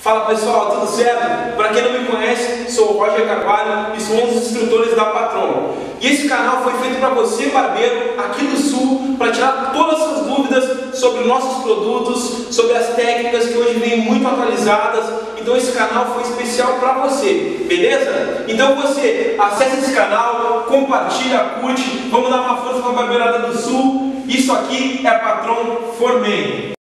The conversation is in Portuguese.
Fala pessoal, tudo certo? Para quem não me conhece, sou o Roger Carvalho e sou um dos instrutores da Patron. E esse canal foi feito para você, barbeiro, aqui do Sul, para tirar todas as suas dúvidas sobre nossos produtos, sobre as técnicas que hoje vêm muito atualizadas. Então esse canal foi especial para você, beleza? Então você acesse esse canal, compartilha, curte, vamos dar uma força para a barbeirada do Sul. Isso aqui é Patron For Men.